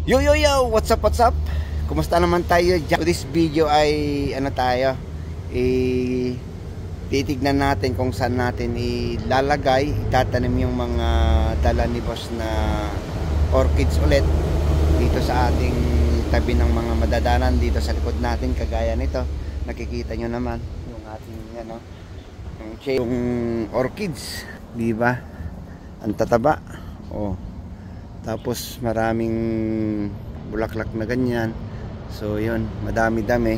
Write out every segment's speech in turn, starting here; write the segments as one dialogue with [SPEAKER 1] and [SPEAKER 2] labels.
[SPEAKER 1] Yo yo yo, what's up, what's up? Kumusta naman tayo? So this video ay ano tayo? Titignan natin kung saan natin ilalagay, itatanim yung mga dala ni boss na orchids ulit dito sa ating tabi ng mga madadanan dito sa likod natin, kagaya nito. Nakikita nyo naman yung ating ano, yung orchids, di ba? Ang tataba. Oh. Tapos maraming bulaklak na ganyan. So yun, madami-dami.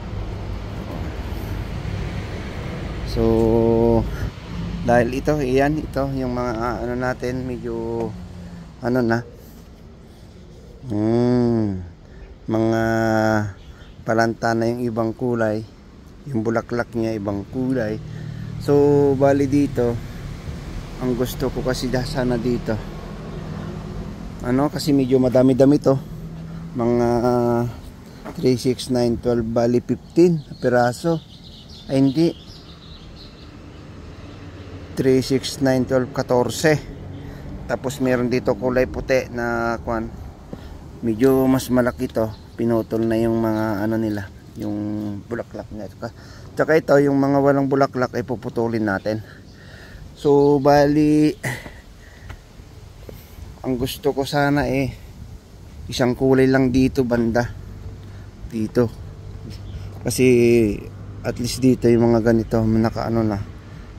[SPEAKER 1] So dahil ito, iyan, ito yung mga ano natin, medyo ano na. Mga palanta na yung ibang kulay. Yung bulaklak niya ibang kulay. So bali dito, ang gusto ko kasi sana dito ano, kasi medyo madami-dami to, mga 3, 6, 9, 12, bali 15 piraso. Ay hindi, 3, 6, 9, 12, 14. Tapos meron dito kulay puti na kwan, medyo mas malaki to, pinutol na yung mga ano nila, yung bulaklak niya. Tsaka ito, yung mga walang bulaklak ay puputulin natin. So bali ang gusto ko sana isang kulay lang dito banda dito, kasi at least dito yung mga ganito nakaano na,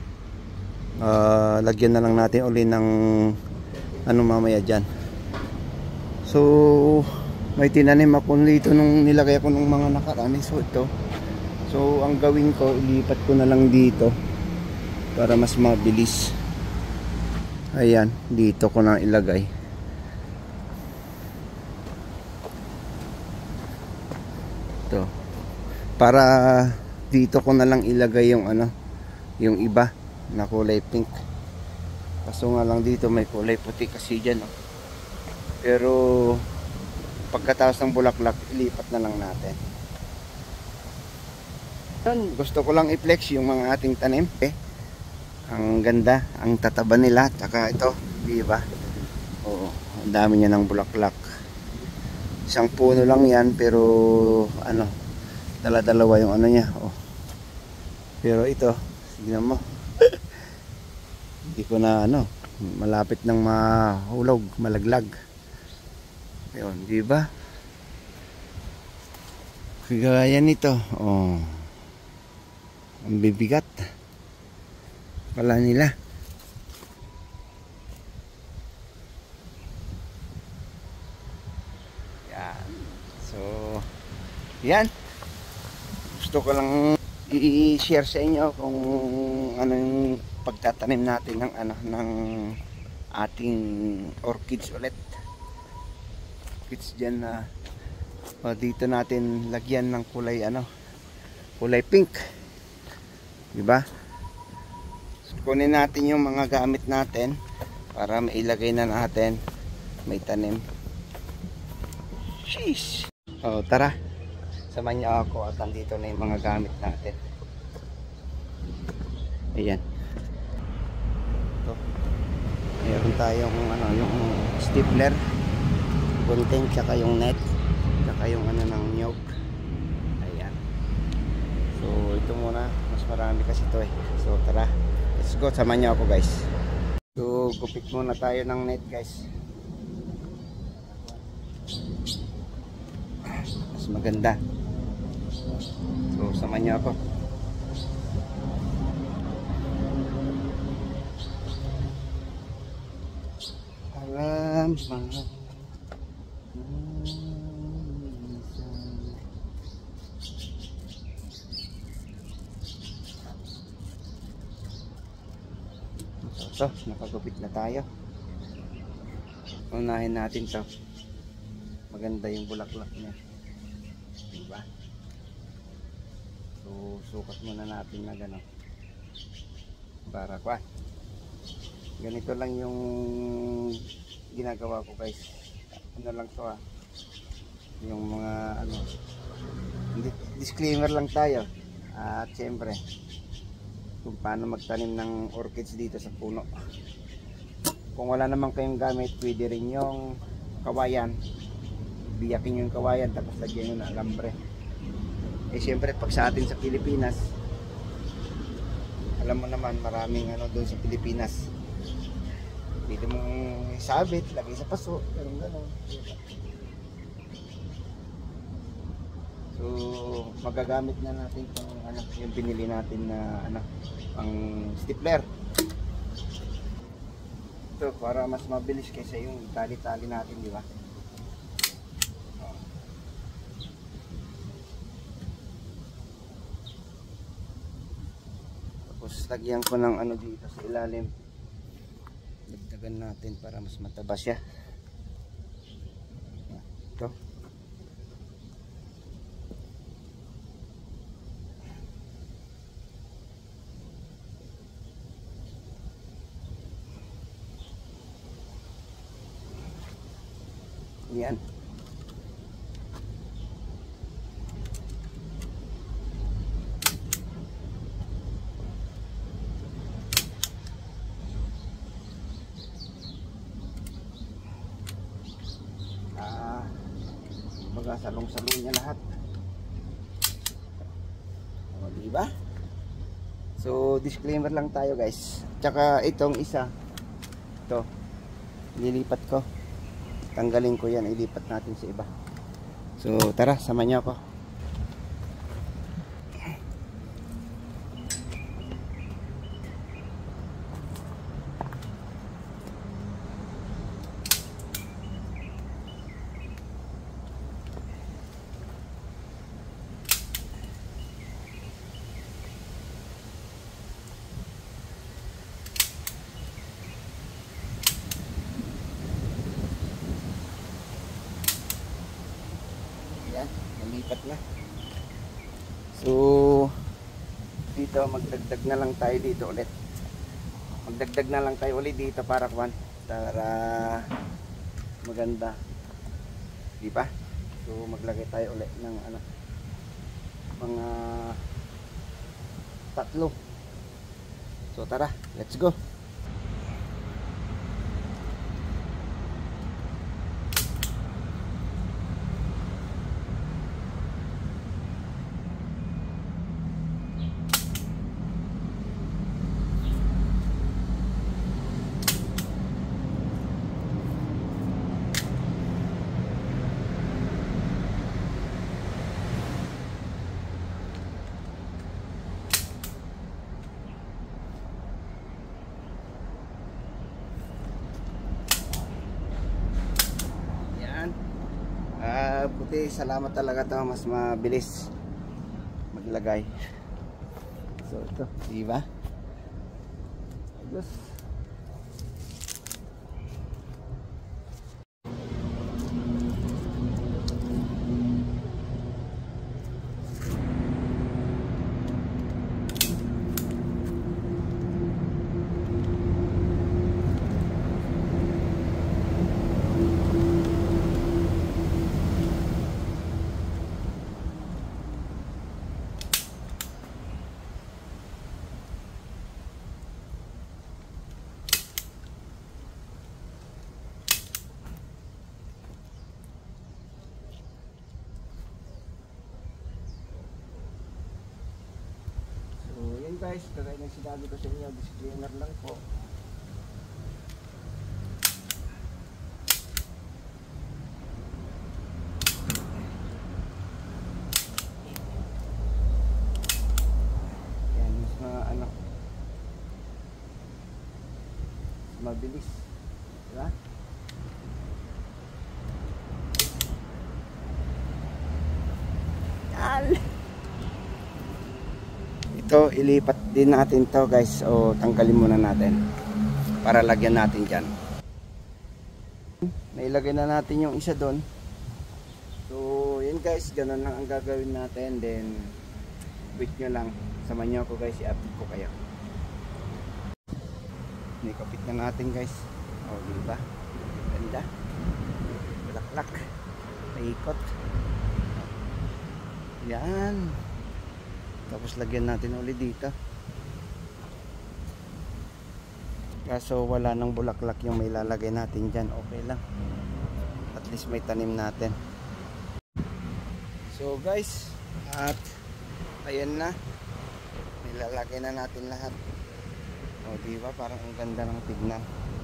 [SPEAKER 1] lagyan na lang natin uli ng ano mamaya dyan. So may tinanim ako dito nung nilagay ako nung mga nakaraan. So ito, so ang gawin ko, ilipat ko na lang dito para mas mabilis. Ayan, dito ko na ilagay. Ito. Para dito ko na lang ilagay yung ano, yung iba na kulay pink. Kaso nga lang dito may kulay puti kasi dyan, oh. Pero pagkatapos ng bulaklak, ilipat na lang natin. Gusto ko lang i-flex yung mga ating tanim. Ang ganda, ang tataba nila. Tsaka ito, di ba? Oo, ang dami niya ng bulaklak. Isang puno lang yan, pero ano, dala-dalawa yung ano niya. Oh. Pero ito, tignan mo. Hindi ko na ano, malapit ng mahulog, malaglag. Ayun, di ba? Kagaya nito. Oh. Ang bibigat pala nila. Yan, gusto ko lang i-share sa inyo kung ano yung pagtatanim natin ng ano, ng ating orchids ulit. Orchids dyan na dito natin lagyan ng kulay ano, kulay pink, diba? So, kunin natin yung mga gamit natin para mailagay na natin, may tanim. Sheesh. Oh, tara, samahan niyo ako at nandito na yung mga gamit natin. Ayan. Ito. Meron tayong ano, yung stapler, gunting, tsaka yung net, tsaka yung ano ng nyog. Ayan. So ito muna, mas marami kasi ito eh. So tara, let's go, samahan niyo ako guys. So gupit muna tayo ng net guys. Mas maganda. So samahan niyo ako. Alam mga so, nakagupit na tayo. Unahin natin to. Maganda yung bulaklak niya, diba? So sukat muna natin na gano'n para kwa ganito lang yung ginagawa ko guys. Ano lang to yung mga ano, disclaimer lang tayo at syempre kung paano magtanim ng orchids dito sa puno. Kung wala naman kayong gamit, pwede rin yung kawayan biyakin yung kawayan tapos lagyan nyo ng alambre. Eh siyempre pag sa atin sa Pilipinas, alam mo naman maraming ano doon sa Pilipinas, pwede mong isabit, lagay sa paso, gano'n. So magagamit na natin itong ano, yung binili natin na ano, ang stapler. Ito para mas mabilis kaysa yung tali-tali natin, di ba? Tapos lagyan ko ng ano dito sa ilalim. Dagdagan natin para mas mataba siya. Ito. Yan. Baga salong-salong niya lahat. O, diba? So, disclaimer lang tayo guys. Tsaka itong isa, ito, nilipat ko. Tanggalin ko yan, ilipat natin sa iba. So tara, sama niyo ako. Nalipat na. So dito magdagdag na lang tayo dito ulit. Magdagdag na lang tayo ulit dito para maganda. Di ba? So maglagay tayo ulit ng ano, mga 3. So tara, let's go. Puti, salamat talaga to, mas mabilis maglagay. So ito, diba? Ayos. Guys, kagaya ng sinabi ko sa inyo, disclaimer lang po. Yan, mas ano, mabilis, diba? Yan. Ito, ilipat din natin to guys, o tanggalin muna natin para lagyan natin dyan. Nailagay na natin yung isa doon. So yun guys, ganun lang ang gagawin natin. Then wait nyo lang, sama nyo ako guys, i-update ko kayo. Nikapit na natin guys. O diba, ganda, bulaklak, paikot. Yan. Tapos lagyan natin ulit dito. Kaso wala nang bulaklak yung may lalagay natin dyan. Okay lang. At least may tanim natin. So guys, at ayan na, nilalagay na natin lahat. O diba, parang ang ganda ng tignan.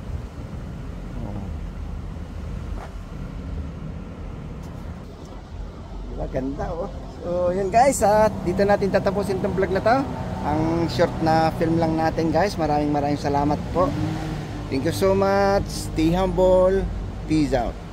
[SPEAKER 1] Diba, ganda oh. So yun guys, at dito natin tatapusin itong vlog na to. Ang short na film lang natin guys. Maraming salamat po. Thank you so much. Stay humble. Peace out.